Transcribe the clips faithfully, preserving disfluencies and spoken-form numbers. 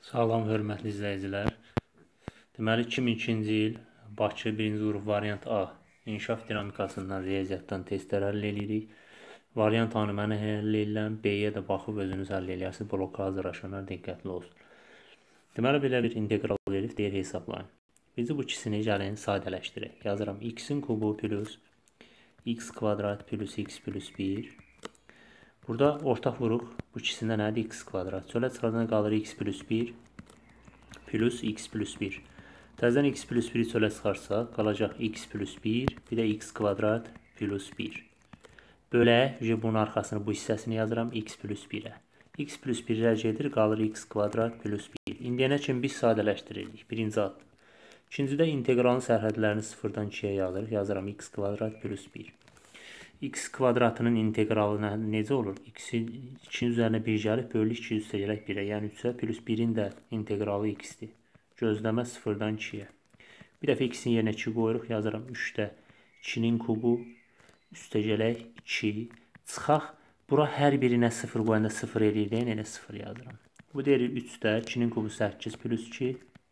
Salam, hörmətli izləyicilər. Deməli, iki min ikinci il Bakı birinci qrup variant A İnkişaf dinamikasından riyaziyyatdan testlər həll edirik. Variant A-nı mən həll edirəm, B-yə də baxıb özünüz həll edirsiniz. Bloka hazırlaşanlar diqqətli olsun. Deməli, belə bir integral verib deyir hesablayın. Biz bu ikisini gəlin sadələşdirək. Yazıram x-in kubu plus x kvadrat plus x plus bir. Burada ortaq vuruq. Bu ikisində nədir? X kvadrat. Çölə çıxardan qalır x plus bir plus x plus bir. Təzədən x plus biri çölə çıxarsa qalacaq x plus bir, bir də x kvadrat plus bir. Bölək, bunun arxasını bu hissəsini yazıram x plus birə. X plus bir rəc edir, qalır x kvadrat plus bir. İndiyənə kimi biz sadələşdiririk. Birinci addım. İkincidə integralın sərhədlərini sıfırdan ikiyə yazırıq. Yazıram x kvadrat plus bir. X kvadratının integralı necə olur? X-in ikinin üzərinə bir gəlib, bölü iki üstəgələk birə, yəni üçə, plus birin də integralı x-dir. Gözləmə sıfırdan ikiyə. Bir dəfə x-in yerinə iki qoyuruq, yazıram üçdə ikinin kubu, üstəgələk iki, çıxaq, bura hər birinə sıfır qoyanda sıfır eləyir deyin, elə sıfır yazıram. Bu deyir üçdə ikinin kubu səkkiz plus iki,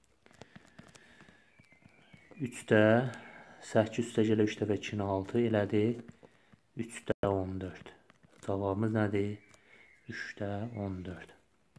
üçdə səkkiz üstəgələk üç dəfə ikinin altı elədi. üçdə on dörd. Cavabımız nədir? üçdə on dörd.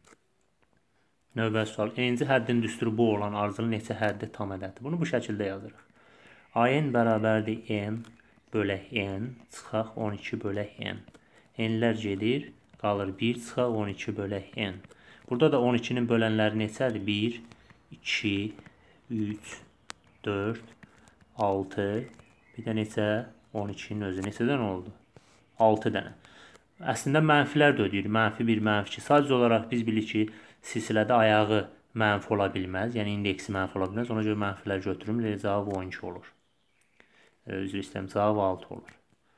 Növbəti sual. N-ci həddin düsturu bu olan ardıcılı neçə həddi tam ədəddir? Bunu bu şəkildə yazırıq. A-n bərabərdir n bölək n, çıxaq on iki bölək n. N-lər gedir, qalır bir, çıxaq on iki bölək n. Burada da on ikinin bölənləri neçədir? bir, iki, üç, dörd, altı, bir də neçə? on ikinin özü neçədən oldu? altı dənə. Əslində mənfilər də ödəyir. Mənfi bir, mənfi iki. Sadəcə olaraq biz bilirik ki, silsilədə ayağı mənfi ola bilməz. Yəni indeksi mənfi ola bilməz. Ona görə mənfilər götürüm. Cavab on iki olur. Üzr istəyirəm. Cavab altı olur.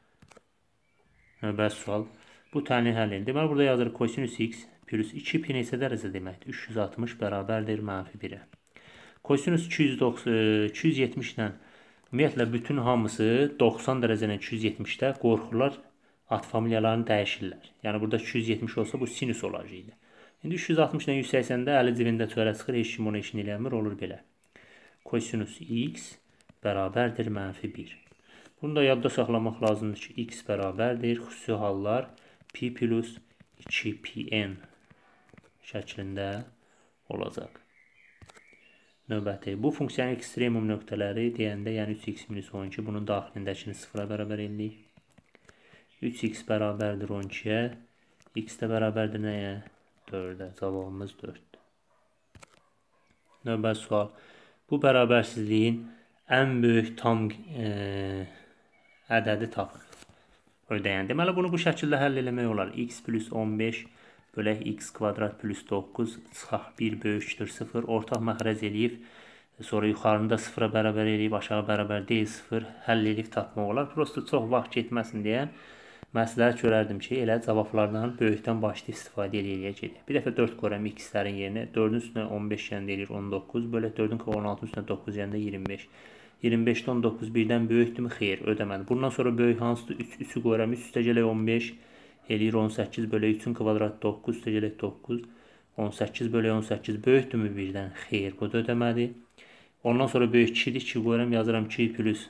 Növbəti sual. Bu təhlil həll edin. Deməli, burada yazırıq kosinüs x plus iki pi neçə dərəcə deməkdir? üç yüz altmış bərabərdir mənfi birə. Kosinüs iki yüz yetmiş ilə ümumiyyətlə, bütün hamısı doxsan dərəcədən iki yüz yetmişdə qorxurlar, at familiyalarını dəyişirlər. Yəni, burada iki yüz yetmiş olsa, bu sinüs olacaqdı. İndi üç yüz altmış ilə yüz səksəndə əli cibində çölə çıxır, heç kim ona işini eləmir, olur belə. Kosinüs x bərabərdir mənfi bir. Bunu da yadda saxlamaq lazımdır ki, x bərabərdir, xüsusi hallar pi plus iki pi n şəklində olacaq. Növbəti, bu funksiyanın ekstremum nöqtələri deyəndə, yəni üç x minus on iki, bunun daxilindəkini sıfıra bərabər edirik. üç x bərabərdir on ikiyə, x də bərabərdir nəyə? dördə, cavabımız dörddür. Növbəti sual, bu bərabərsizliyin ən böyük tam e, ədədi tapın. Ödəyən. Deməli, bunu bu şəkildə həll eləmək olar. X plus on beş bölək x kvadrat plus doqquz, çıxaq bir böyükdür sıfır, ortaq məxrəc eləyib, sonra yuxarında sıfıra bərabər eləyib, aşağı bərabər deyil sıfır, həll eləyib tapmaq olar. Prosto çox vaxt getməsin deyə məsləhət görərdim ki, elə cavablardan böyükdən başlayıb istifadə eləyəcək. Bir dəfə dörd qoyuram x-lərin yerinə, dördün üstünə on beş yəni deyir on doqquz, bölək dördün on altı üstünə doqquz yəni iyirmi beş. iyirmi beşdə on doqquz birdən böyükdürmü? Xeyr, ödəmədi. Bundan sonra böyük hansıdır? üçü qoyuram, üç üstəgələk on beş. Eləyir on səkkiz bölək üçün kvadrat doqquz, üstəgələk doqquz, on səkkiz bölək on səkkiz böyükdürmü birdən? Xeyr, bu da ödəmədi. Ondan sonra böyük ikidir, iki qoyuram, yazıram iki plus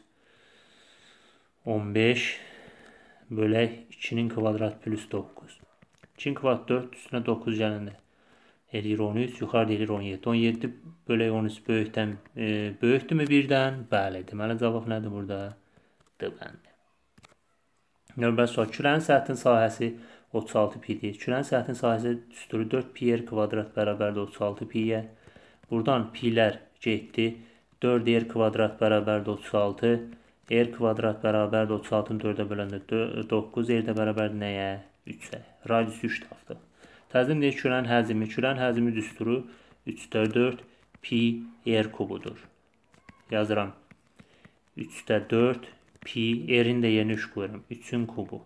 on beş bölək ikinin kvadrat plus doqquz. ikinin kvadrat dörd, üstünə doqquz gələndə eləyir on üç, yuxarıda eləyir on yeddi. on yeddi bölək on üç böyükdən, e, böyükdürmü birdən? Bəli, deməli cavab nədir burada? D bəndi. Növbəti sual, külənin səthinin sahəsi otuz altı pi'dir. Külənin səthinin sahəsi düsturu dörd pi r kvadrat bərabərdir otuz altı pi'yə. Buradan pi'lər getdi. dörd r kvadrat bərabərdir otuz altı. R kvadrat bərabərdir otuz altının dördə böləndə doqquz. R də bərabərdir nəyə? üçə. Radius üç tapdıq. Təzədən deyək, külənin həcmi. Külənin həcmi düsturu üçdə dörd pi r kubudur. Yazıram. üçdə dörd pi, r-in də yerinə üç qoyuram. üçün kubu.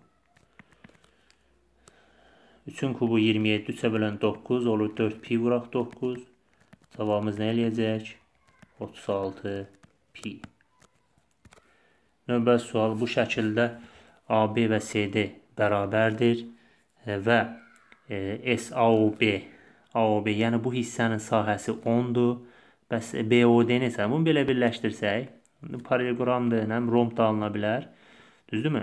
üçün kubu iyirmi yeddi, üçə bölən doqquz olur. dörd pi vuraq doqquz. Cavabımız nə eləyəcək? otuz altı pi. Növbəti sual, bu şəkildə A B və C D bərabərdir və S A O B A O B, yəni bu hissənin sahəsi ondur. Bəs B O D neçə? Bunu belə birləşdirsək, paralelogramdır, həm romb da alına bilər. Düzdürmü?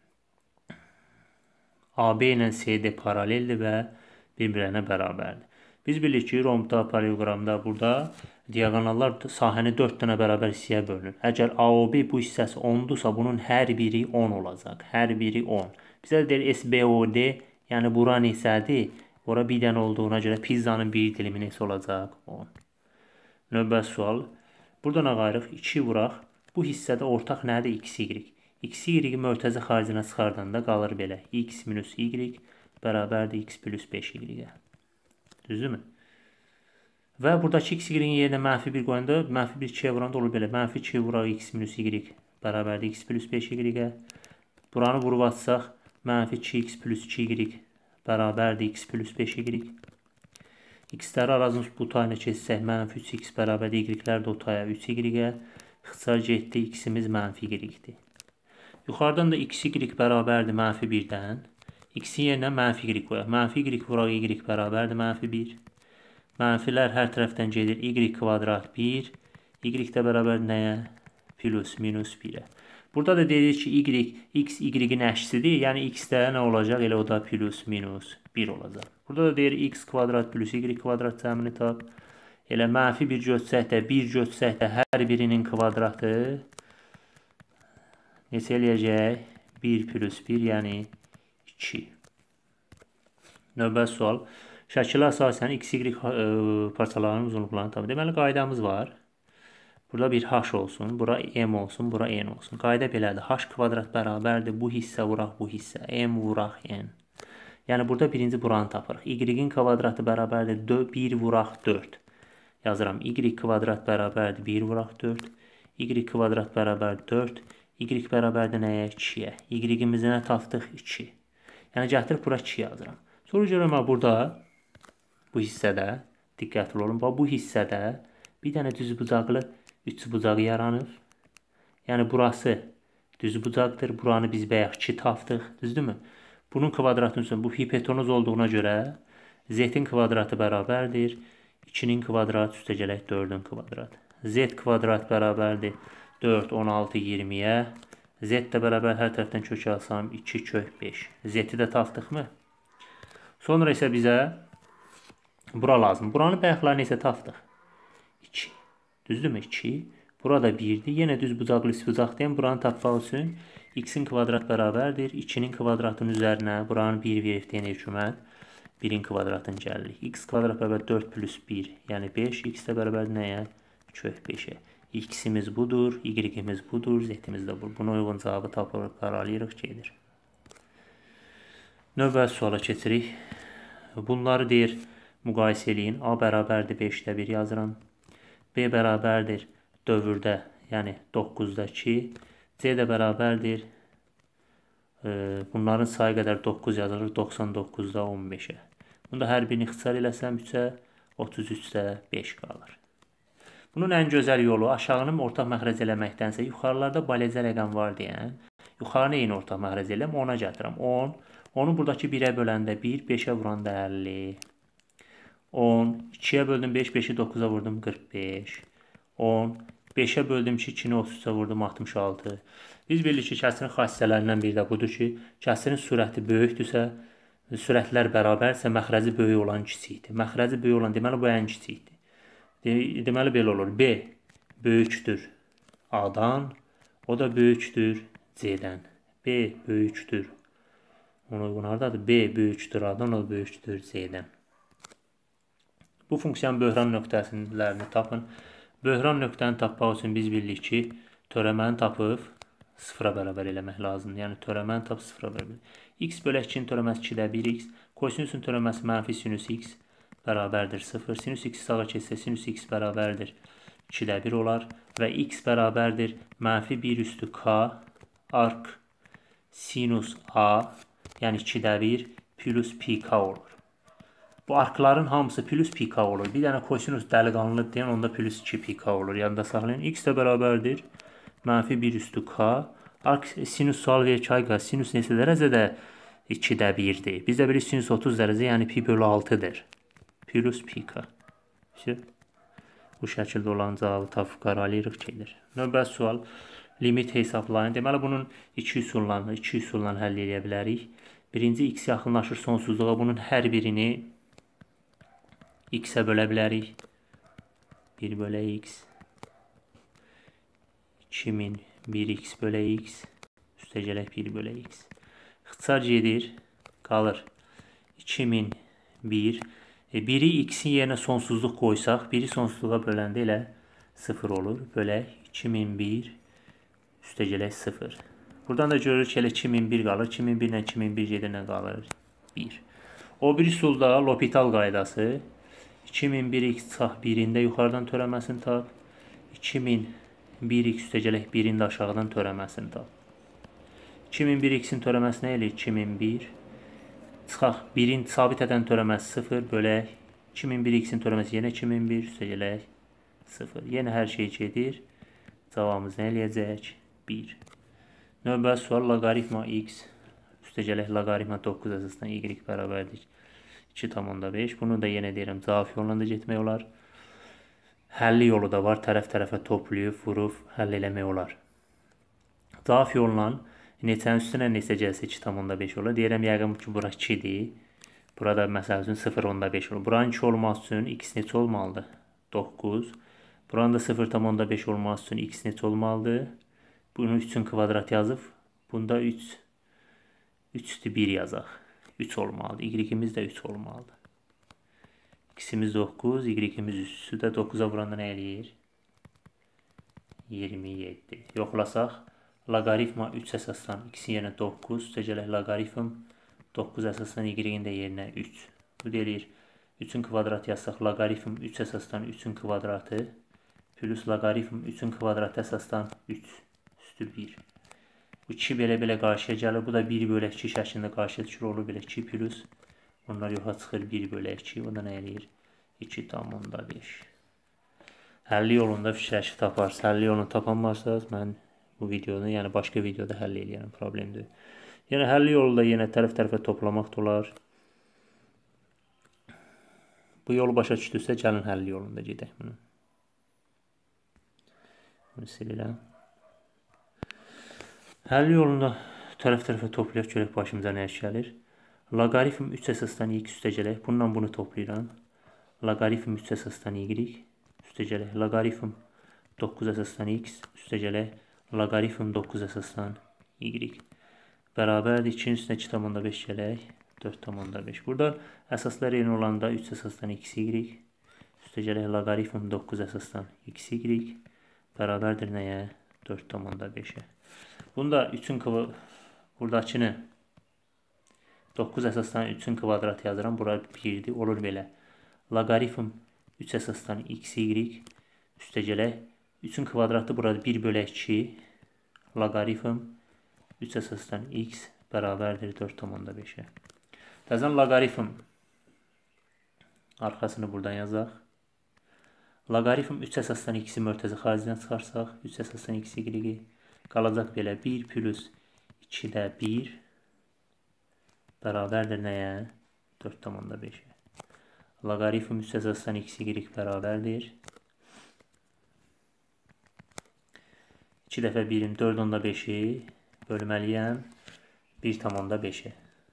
A B ilə C D paraleldir və bir-birlərinə bərabərdir. Biz bilirik ki, rombda, paralelogramda burada diagonallar sahəni dörd dənə bərabər hissəyə bölünür. Əgər A O B bu hissəsi ondursa, bunun hər biri on olacaq. Hər biri on. Bizə deyir S B O D, yəni bura neçədir? Bura bir dənə olduğuna görə pizzanın bir dilimi neçə olacaq? on. Növbəti sual. Buradan ağayırıq, iki vuraq. Bu hissədə ortaq nədir? X, Y. X, Y-i mörtəzə xaricinə çıxardanda qalır belə. X minus Y bərabərdir X plus beş Y-ə. Düzdürmü? Və buradakı X, Y-in yerinə mənfi bir qoyanda, mənfi bir ikiyə vuranda olur belə. Mənfi iki vuraq X minus Y bərabərdir X plus beş Y-ə. Buranı vurub atsaq, mənfi iki X plus iki Y bərabərdir X plus beş Y. X-ləri arazımız bu tayına keçsək, mənfi üç X bərabərdir Y-lər də o taya üç Y-ə. İxtisar getdi, X-imiz mənfi Y-dir. Yuxarıdan da X, Y bərabərdir mənfi birdən. X-in yerinə mənfi Y qoyaq. Mənfi Y vuraq Y bərabərdir mənfi bir. Mənfilər hər tərəfdən gedir. Y kvadrat bir. Y də bərabər nəyə? Plus, minus birə. Burada da dedik ki, Y, X, Y-in əksidir. Yəni, X-də nə olacaq? Elə o da plus, minus bir olacaq. Burada da deyir X kvadrat plus Y kvadrat cəmini tap. Elə mənfi bir götsək də, bir götsək də hər birinin kvadratı neçə eləyəcək? bir plus bir, yəni iki. Növbəti sual. Şəkilə əsasən X, Y parçalarının uzunluqlarını tapın. Deməli, qaydamız var. Burada bir H olsun, bura M olsun, bura N olsun. Qayda belədir. H kvadrat bərabərdir. Bu hissə vuraq bu hissə. M vuraq N. Yəni, burada birinci buranı tapırıq. Y-in kvadratı bərabərdir bir vuraq dörd. Yazıram. Y kvadrat bərabərdir bir vuraq dörd. Y kvadrat bərabərdir dörd. Y bərabərdir nəyə? ikiyə. Y-imizi nə tapdıq? iki. Yəni, gətirib bura iki yazıram. Sonra görəm, burada, bu hissədə, diqqətli olun, bu hissədə bir dənə düzbucaqlı üç bucaq yaranır. Yəni, burası düzbucaqdır. Buranı biz bəyək iki tapdıq. Düzdürmü? Bunun kvadratının üçün bu hipotenuz olduğuna görə Z-in kvadratı bərabərdir. ikinin kvadratı üstə gələk dördün kvadratı. Z kvadrat bərabərdir dörd, on altı, iyirmiyə. Z də bərabər hər tərəfdən kök alsam iki kök beş. Z-i də tapdıqmı? Sonra isə bizə bura lazım. Buranı bəyəkləri neçə tapdıq? iki. Düzdürmü? iki. Burada birdir. Yenə düz bucaqlı üç bucaqdayım. Buranı tapmaq üçün X-in kvadrat bərabərdir. ikinin kvadratının üzərinə buranın bir verib deyən hökumət. birin kvadratını gəlirik. X kvadrat bərabər dörd plus bir, yəni beş. X də bərabər nəyə? Kök beşə. X-imiz budur, Y-imiz budur, Z-imiz də budur. Buna uyğun cavabı tapırıq, qaralayırıq, gedir. Növbəti suala keçirik. Bunları deyir, müqayisə eləyin. A bərabərdir beşdə bir yazıram. B bərabərdir dövrdə, yəni doqquzda iki. C də bərabərdir. Bunların sayı qədər doqquz yazılır, doxsan doqquzda on beşə. Bunda hər birini ixtisar eləsəm üçə, otuz üçdə beş qalır. Bunun ən gözəl yolu aşağının ortaq məxrəc eləməkdənsə, yuxarılarda balaca rəqəm var deyən, yuxarını eyni ortaq məxrəc eləm, ona gətirəm. on. Onu buradakı birə böləndə bir, beşə vuranda əlli. on. ikiyə böldüm beş, beşi doqquza vurdum qırx beş. on. beşə böldüm iki, ikini otuz üçə vurdum altmış altı. Biz bilirik ki, kəsirin xassələrindən biri də budur ki, kəsirin sürəti böyükdürsə, sürətlər bərabərsə, məxrəci böyük olan kiçikdir. Məxrəci böyük olan deməli bu ən kiçikdir. Deməli belə olur. B böyükdür A-dan, o da böyükdür C-dən. B böyükdür. Ona uyğun hardadır? B böyükdür A-dan, o da böyükdür C-dən. Bu funksiyanın böhran nöqtəsini tapın. Böhran nöqtəni tapmaq üçün biz bilirik ki, törəməni tapıb sıfıra bərabər eləmək lazımdır. Yəni, törəməni tapıb sıfıra bərabər. X bölək ikinin törəməsi ikidə bir x. Kosinüsün törəməsi mənfi sinüs x bərabərdir sıfır. Sinüs x sağa keçsə, sinüs x bərabərdir ikidə bir olar. Və x bərabərdir mənfi bir üstü k ark sinus a, yəni ikidə bir plus pi k olur. Bu arkların hamısı plus pi k olur. Bir dənə kosinus dəliqanlı deyən onda plus iki pi k olur. Yanında saxlayın. X də bərabərdir mənfi bir üstü k. Ark sinus sual verir ki, ayqa sinus neçə dərəcədə ikidə birdir. Biz də bilirik sinus otuz dərəcə, yəni pi bölü altıdır. plus pika. Bu şəkildə olan cavabı tapıb qaralayırıq gedir. Növbəti sual. Limit hesablayın. Deməli, bunun iki üsullarını, iki üsulla həll edə bilərik. Birinci, x yaxınlaşır sonsuzluğa. Bunun hər birini x-ə bölə bilərik. bir bölə x. iki min bir x bölə x. Üstəcələk bir bölə x. İxtisar gedir. Qalır. iki min bir. E, biri x'in yerinə sonsuzluq qoysaq, biri sonsuzluğa böləndə elə sıfır olur. Bölək iki min bir üstəcələk sıfır. Buradan da görürük ki, elə iki min bir qalır. iki min bir ilə iki min bir gedirlə qalır bir. O bir üsulda L'Hopital qaydası. iki min bir x çıxaq birində yuxarıdan törəməsini tap. iki min bir x üstəcələk birində aşağıdan törəməsini tap. iki min bir x'in törəməsi nə eləyir? iki min bir. Çıxaq birin sabit edən törəməsi sıfır. Bölək iki min bir x'in törəməsi yenə iki min bir üstəcələk sıfır. Yenə hər şey gedir. Cavabımız nə eləyəcək? bir. Növbəti sual. Loqaritma x üstəcələk loqaritma doqquz əsasdan y bərabərdir iki tam onda beş. Bunu da yenə deyirəm, cavab yoluna da getmək olar. Həlli yolu da var. Tərəf-tərəfə toplayıb, vurub, həll eləmək olar. Cavab yoluna neçənin üstünə neçə gəlsə iki tam onda beş olur. Deyirəm, yəqin ki, bura ikidir. Burada məsəl üçün sıfır onda beş olur. Buranın iki olması üçün x neçə olmalıdır? doqquz. Buranın da sıfır tam onda beş olması üçün x neçə olmalıdır? Bunu üçün kvadrat yazıb. Bunda üç. üçdür bir yazaq. üç olmalıdır. Y-imiz də üç olmalıdır. X-imiz doqquz, Y-imiz üç. Də dokquza vuranda nə eləyir? iyirmi yeddi. Yoxlasaq, loqaritma üç əsasdan x-in yerinə doqquz, üstəcələk loqaritm doqquz əsasdan y-in də yerinə üç. Bu deyir, üçün kvadratı yazsaq, loqaritm üç əsasdan üçün kvadratı plus loqaritm üçün kvadratı əsasdan üç üstü bir. Bu iki belə-belə qarşıya gəlir. Bu da bir bölü iki şəklində qarşıya düşür. Olur belə iki plus. Bunlar yoxa çıxır bir bölü iki. O da nə eləyir? iki tam onda beş. Həlli yolunda fikirləşib taparsınız. Həlli yolunu tapanmarsınız, mən bu videonu, yəni başqa videoda həll eləyərəm. Problemdir. Yəni həlli yolu da yenə tərəf-tərəfə toplamaq da olar. Bu yolu başa düşdürsə, gəlin həlli yolunda gedək bunu. Bunu silirəm. Həlli yolunda tərəf-tərəfə toplayaq, görək başımıza nə iş gəlir. Loqaritm üç əsasdan y üstəcələk. Bununla bunu toplayıram. Loqaritm üç əsasdan y üstəcələk. Loqaritm doqquz əsasdan x üstəcələk. Loqaritm doqquz əsasdan y. Bərabərdir. ikinin üstünə iki tam onda beş gələk. dörd tam onda beş. Burada əsaslar eyni olanda üç əsasdan x y. Üstəcələk loqaritm doqquz əsasdan x y. Bərabərdir nəyə? dörd tam onda beşə. Bunda üçün buradakını doqquz əsasdan üçün kvadrat yazıram. Bura birdir. Olur belə. Loqaritm üç əsasdan x y üstəcələk üçün kvadratı burada bir bölü iki. Loqaritm üç əsasdan x bərabərdir dörd tam onda beşə. Təzən loqaritm arxasını buradan yazaq. Loqaritm üç əsasdan x-i mörtəzə xaricdən çıxarsaq, üç əsasdan x y qalacaq belə bir plus ikidə bir bərabərdir nəyə? dörd tam onda beşə. Loqaritm üç əsasdan x y bərabərdir. iki dəfə birim dörd onda beşi bölməliyəm bir tam onda beşə.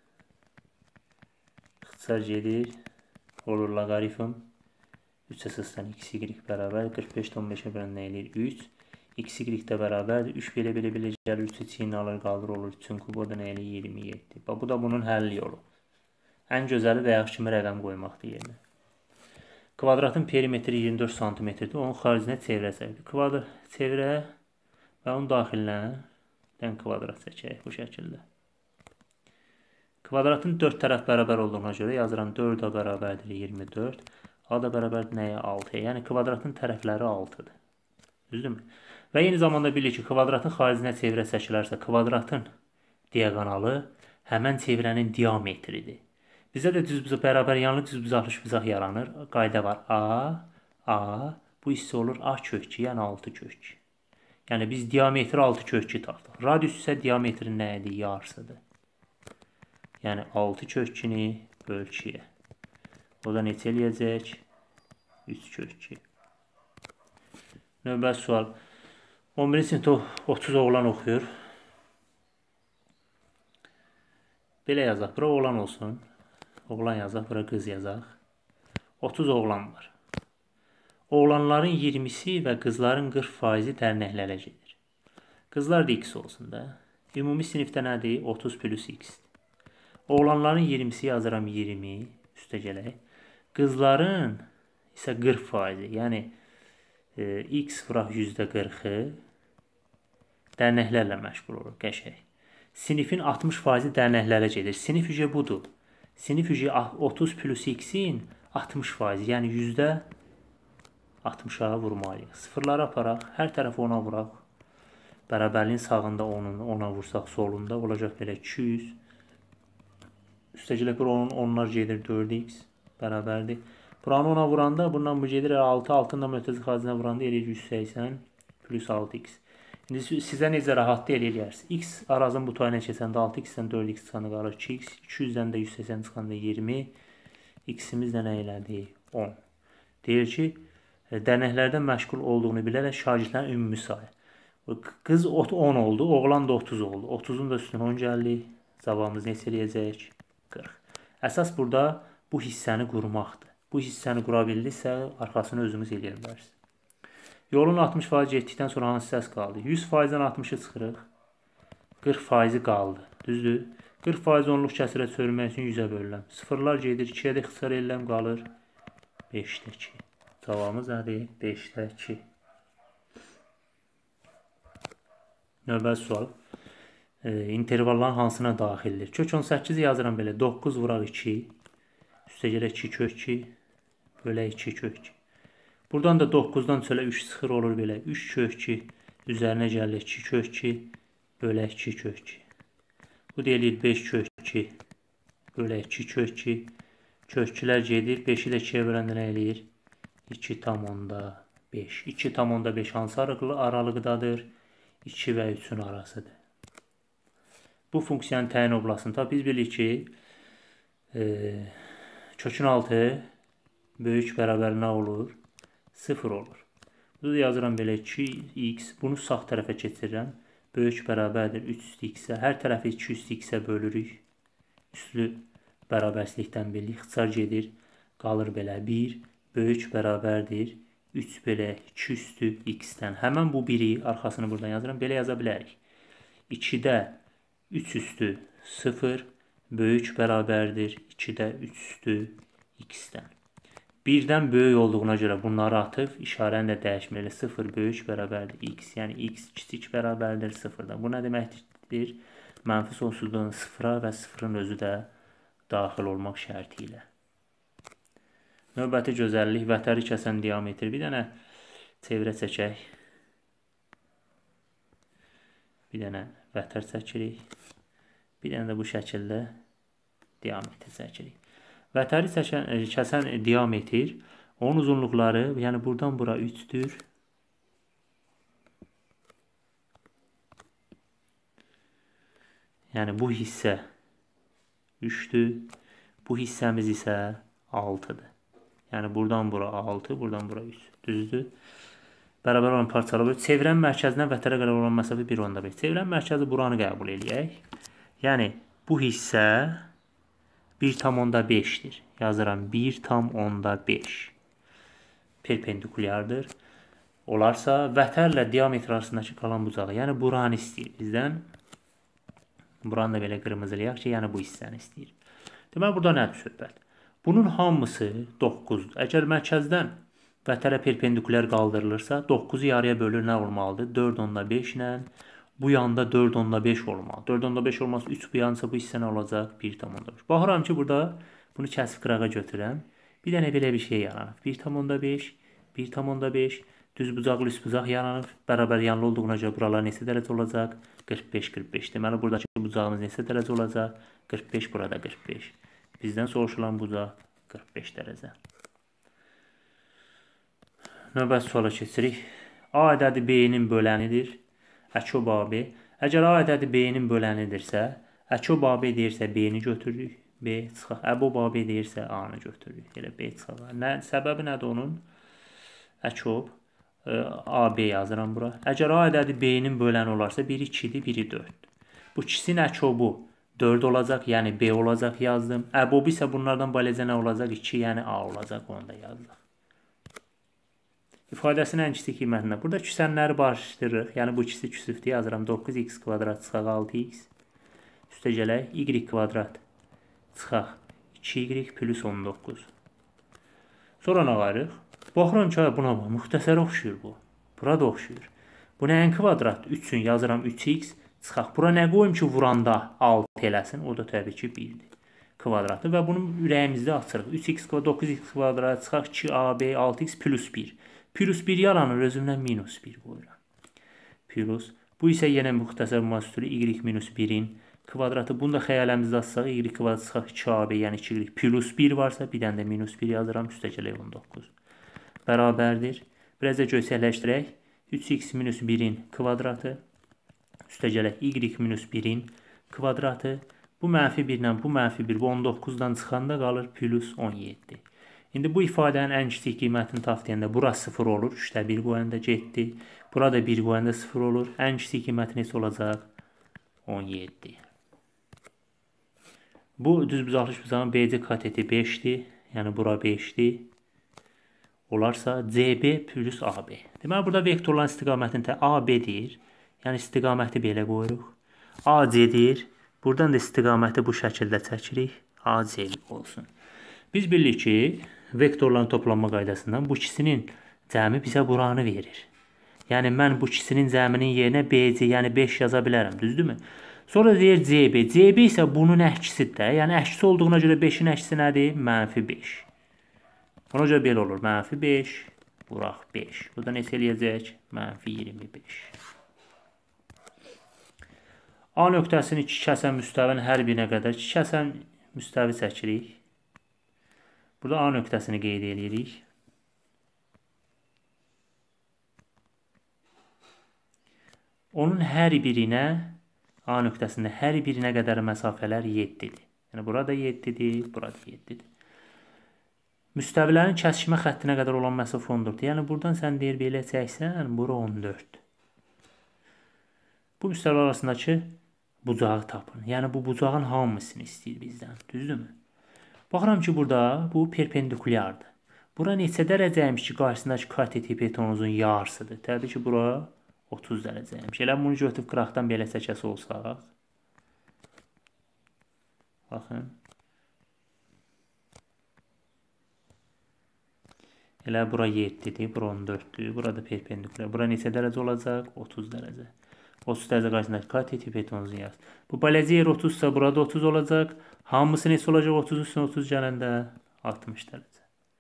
İxtisar gedir. Olur loqaritm üç əsasdan x y bərabər qırx beş tam beşə bölən nə eləyir? üç. X y də bərabərdir. üç belə belə belə gəlir. üç içini alır qaldır olur. üçün kub o da nə eləyir? iyirmi yeddi. Bu da bunun həll yolu. Ən gözəli bayaq kimi rəqəm qoymaqdır yerinə. Kvadratın perimetri iyirmi dörd santimetrdir. Onun xaricinə çevrəsəkdir. Kvadrat çevrə və onun daxilinə dən kvadrat çəkək bu şəkildə. Kvadratın dörd tərəf bərabər olduğuna görə yazıram dörd a bərabərdir iyirmi dörd. A da bərabərdir nəyə? altıya. Yəni kvadratın tərəfləri altıdır. Düzdürmü? Və eyni zamanda bilir ki, kvadratın xaricinə çevrə çəkilərsə, kvadratın diaqonalı həmən çevrənin diametridir. Bizə də düzbucaq bərabər yanlı düzbucaqlı üçbucaq yaranır. Qayda var. A, A, bu hissə olur A kökü, yəni altı kökü. Yəni biz diametri altı kökü tapdıq. Radius isə diametrin nədir? Yarısıdır. Yəni altı kökünü böl ikiyə. O da neçə eləyəcək? üç kök iki. Növbəti sual. on birinci sinifdə otuz oğlan oxuyur. Belə yazaq. Bura oğlan olsun. Oğlan yazaq. Bura qız yazaq. otuz oğlan var. Oğlanların iyirmisi və qızların qırx faizi dərnəklərə gedir. Qızlar da x olsun da. Ümumi sinifdə nədir? otuz plus x. Oğlanların iyirmisi yazıram iyirmi. Üstə gələk. Qızların isə qırx faizi. Yəni e, x vuraq yüzdə qırxı dərnəklərlə məşğul olur. Qəşək. Sinifin altmış faizi dərnəklərə gedir. Sinif ücə budur. Sinif ücə otuz plus x-in altmış faizi. Yəni yüzdə altmışa vurmalıyıq. Sıfırları aparaq. Hər tərəfi ona vuraq. Bərabərliyin sağında onun ona vursaq solunda olacaq belə iki yüz. Üstəcilə bir onun onlar gedir dörd x bərabərdir. Buranı ona vuranda bundan bu gedir altı. altının da mötəzi xaricinə vuranda eləyir yüz səksən plus altı x. İndi sizə necə rahatlı eləyərsiniz. X arazın bu tayına keçəndə altı x-dən dörd x çıxanda qalır iki x. iki yüzdən də yüz səksən çıxanda iyirmi. X-imiz də nə elədi? on. Deyir ki, dərnəklərdən məşğul olduğunu bilərək şagirdlərin ümumi sayı. Qız on oldu, oğlan da otuz oldu. otuzun da üstünə on gəldi. Cavabımız neçə eləyəcək? qırx. Əsas burada bu hissəni qurmaqdır. Bu hissəni qura bildirsə, arxasını özümüz eləyə bilərsiniz. Yolun altmış faizi getdikdən sonra hansı səs qaldı? yüz faizdən altmışı çıxırıq. qırx faizi qaldı. Düzdür? qırx faiz onluq kəsirə çevirmək üçün yüzə bölürəm. Sıfırlar gedir, ikiyə də ixtisar eləm qalır. beşdə iki. Cavabımız nədir? beşdə iki. Növbəti sual. E, intervalların hansına daxildir? Kök on səkkizi yazıram belə. doqquz vuraq iki. Üstə gələk iki kök iki. Bölə iki kök iki. Buradan da doqquzdan çölə üç çıxır olur belə. üç kök iki. Üzərinə gəlir iki kök iki. Bölə iki kök iki. Bu deyilir beş kök iki. Bölə iki kök iki. Kökçülər gedir. beşi də ikiyə böləndə nə eləyir? iki tam onda beş. iki tam onda beş hansı aralıqdadır? iki və üçün arasıdır. Bu funksiyanın təyin oblasını tap. Biz bilirik ki, e, kökün altı böyük bərabər nə olur? sıfır olur. Bunu da yazıram belə iki x. Bunu sağ tərəfə keçirirəm. Böyük bərabərdir üç üstü x-ə. Hər tərəfi iki üstü x-ə bölürük. Üslü bərabərsizlikdən birlik. İxtisar gedir. Qalır belə bir. Böyük bərabərdir üç belə iki üstü x-dən. Həmən bu biri arxasını buradan yazıram. Belə yaza bilərik. ikidə üç üstü sıfır. Böyük bərabərdir ikidə üç üstü x-dən. birdən böyük olduğuna görə bunları atıb işarəni də dəyişməli. sıfır böyük bərabərdir x. Yəni x kiçik bərabərdir sıfırdan. Bu nə deməkdir? Mənfi sonsuzluğun sıfıra və sıfırın özü də daxil olmaq şərti ilə. Növbəti gözəllik, vətəri kəsən diametr. Bir dənə çevrə çəkək. Bir dənə vətər çəkirik. Bir dənə də bu şəkildə diametr çəkirik. Vətəri çəkən, kəsən diametr, onun uzunluqları, yəni buradan bura üçdür. Yəni bu hissə üçdür. Bu hissəmiz isə altıdır. Yəni buradan bura altı, buradan bura üç. Düzdür? Bərabər olan parçalar. Çevrən mərkəzindən vətərə qədər olan məsafə bir onda beş. Çevrən mərkəzi buranı qəbul eləyək. Yəni bu hissə bir tam onda beşdir. Yazıram bir tam onda beş. Perpendikulyardır. Olarsa vətərlə diametr arasındakı qalan bucağı. Yəni buranı istəyir bizdən. Buranı da belə qırmızılayaq ki, yəni bu hissəni istəyir. Deməli, burada nədir söhbət? Bunun hamısı doqquzdur. Əgər mərkəzdən vətərə perpendikulyar qaldırılırsa, doqquzu yarıya bölür nə olmalıdır? dörd onda beş ilə. Bu yanda dörd onda beş olmalı. dörd onda beş olmaz, üç bu yansa bu hissə nə olacaq? bir tam onda beş. Baxıram ki, burada bunu kəsib qırağa götürəm. Bir dənə belə bir şey yaranır. bir tam onda beş, bir tam onda beş. Düz bucaqlı üst bucaq yaranır. Bərabər yanlı olduğuna görə buralar neçə dərəcə olacaq? qırx beş qırx beş. Deməli, buradakı bucağımız neçə dərəcə olacaq? qırx beş, burada qırx beş. Bizdən soruşulan bucaq qırx beş dərəcə. Növbəti suala keçirik. A ədədi B-nin bölənidir. Əkob A B. Əgər A ədədi B-nin bölənidirsə, əkob A B deyirsə B-ni götürürük. B çıxaq. Əbob A B deyirsə A-nı götürürük. Elə B çıxaq. Nə, səbəbi nədir onun? Əkob A B yazıram bura. Əgər A ədədi B-nin böləni olarsa biri ikidir, biri dördür. Bu ikisinin əkobu dörd olacaq, yəni B olacaq yazdım. Əbobu isə bunlardan balecə nə olacaq? iki, yəni A olacaq, onu da yazdıq. İfadəsinin ən kiçik qiymətində. Burada küsənləri barışdırırıq. Yəni bu ikisi küsüfdür. Yazıram dokuz x kvadrat çıxaq altı x. Üstə gələk y kvadrat çıxaq iki y plus on doqquz. Sonra nə qayırıq? Baxıram ki, buna bax, müxtəsərə oxşuyur bu. Bura da oxşuyur. Bu nəyin kvadrat? üç üçün yazıram üç x çıxaq. Bura nə qoyum ki, vuranda altı eləsin? O da təbii ki, birdir. Kvadratı və bunu ürəyimizdə açırıq. üç x kvadrat, dokuz x kvadrat çıxaq iki A B altı x plus bir. Plus bir yaranır, özümdən minus bir qoyuram. Plus. Bu isə yenə müxtəsər müstəvi y minus birin kvadratı. Bunu da xəyaləmizdə açsaq, y kvadrat çıxaq iki A B, yəni iki y plus bir varsa, bir dənə də minus bir yazıram, üstə gələk on doqquz. Bərabərdir. Biraz da göstərləşdirək. üç x minus birin kvadratı. Üstə gələk y minus birin kvadratı. Bu mənfi bir ilə bu mənfi bir, bu on doqquzdan çıxanda qalır plus on yeddi. İndi bu ifadənin ən kiçik qiymətini tap deyəndə bura sıfır olur. üçdə bir qoyanda getdi. Burada bir qoyanda sıfır olur. Ən kiçik qiyməti neçə olacaq? on yeddi. Bu düzbucaqlı bucağın B C kateti beşdir. Yəni bura beşdir. Olarsa C B plus A B. Deməli burada vektorların istiqamətini A B deyir. Yəni istiqaməti belə qoyuruq. A C deyir. Buradan da istiqaməti bu şəkildə çəkirik. A C olsun. Biz bilirik ki, vektorların toplanma qaydasından bu ikisinin cəmi bizə buranı verir. Yəni mən bu ikisinin cəminin yerinə B C, yəni beş yaza bilərəm, düzdürmü? Sonra deyir C B. C B isə bunun əksisidir də. Yəni əksisi olduğuna görə beşin əksisi nədir? Mənfi beş. Ona görə belə olur. Mənfi beş, buraq beş. Burada neçə eləyəcək? Mənfi iyirmi beş. A nöqtəsini iki kəsən müstəvinin hər birinə qədər iki kəsən müstəvi çəkirik. Burada A nöqtəsini qeyd edirik. Onun hər birinə, A nöqtəsində hər birinə qədər məsafələr yeddidir. Yəni burada yeddidir, burada yeddidir. Müstəvilərin kəsişmə xəttinə qədər olan məsafə on dörddir. Yəni buradan sən deyir belə çəksən, bura on dörddir. Bu müstəvilər arasındakı bucağı tapın. Yəni bu bucağın hamısını istəyir bizdən, düzdürmü? Baxıram ki, burada bu perpendikulyardır. Bura neçə dərəcəymiş ki, qarşısındakı katet hipotenuzun yarısıdır. Təbii ki, bura otuz dərəcəymiş. Elə bunu götürüb qıraqdan belə çəkəsi olsaq. Baxın. Elə bura yeddidir, bura on dörddür. Burada perpendikulyar. Bura neçə dərəcə olacaq? otuz dərəcə. otuz dərəcə qarşısındakı katet hipotenuzun yarısı. Bu baləcə yer otuzsa burada otuz olacaq. Hamısı neçə olacaq? otuz üstünə otuz gələndə altmış dərəcə.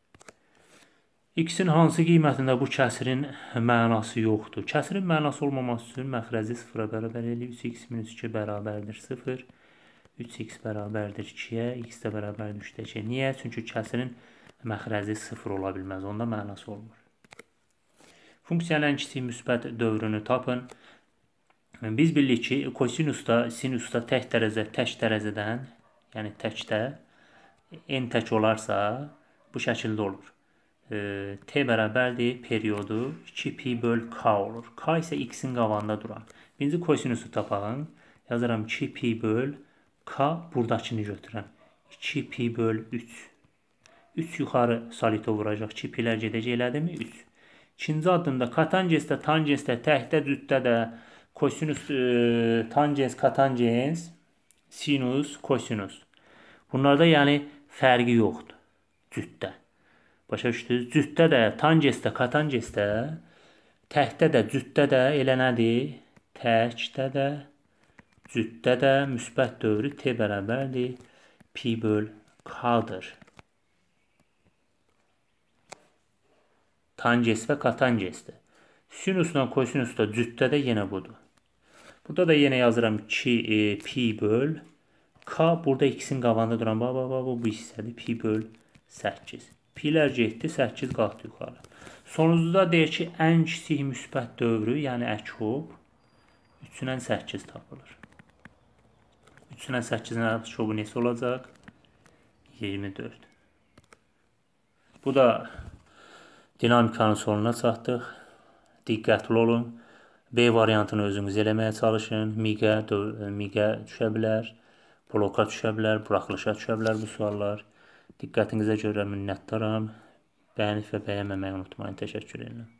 X-in hansı qiymətində bu kəsirin mənası yoxdur? Kəsirin mənası olmaması üçün məxrəci sıfıra bərabər eləyir. üç x minus iki bərabərdir sıfır. üç x bərabərdir ikiyə. X də bərabərdir üçdə ikiyə. Niyə? Çünki kəsirin məxrəci sıfır ola bilməz. Onda mənası olmur. Funksiyanın ən kiçik müsbət dövrünü tapın. Biz bilirik ki, kosinusda, sinusda tək dərəcə, tək dərəcədən, yəni təkdə n tək olarsa bu şəkildə olur. E, T bərabərdir periodu iki pi böl k olur. K isə x-in qabağında duran. Birinci kosinusu tapağın. Yazıram iki pi böl k, buradakini götürəm. iki pi böl üç. üç yuxarı solito vuracaq. iki pilər gedəcək elədimi? üç. İkinci addımda katangesdə, tangesdə, təkdə, cütdə də kosinus, e, tangens, katangens, sinus, kosinus. Bunlarda yəni fərqi yoxdur. Cütdə. Başa düşdünüz? Cütdə də, tangesdə, katangesdə, təkdə də, cütdə də elə nədir? Təkdə də, cütdə də müsbət dövrü T bərabərdir. Pi böl K'dır. Tangens və katangesdə. Sinusla kosinusda cütdə də yenə budur. Burada da yenə yazıram iki e, pi böl K. Burada ikisinin qabağında duran baba baba bu hissədir. Pi böl səkkiz. Pilər getdi, səkkiz qalxdı yuxarı. Sonunuzda deyir ki, ən kiçik müsbət dövrü, yəni əkob üçdən səkkiz tapılır. üçdən səkkizin əkobu neçə olacaq? iyirmi dörd. Bu da dinamikanın sonuna çatdıq. Diqqətli olun. B variantını özünüz eləməyə çalışın. Miqə, miqə düşə bilər, bloka düşə bilər, buraxılışa düşə bilər bu suallar. Diqqətinizə görə minnətdaram. Bəyənib və bəyənməməyi unutmayın. Təşəkkür edirəm.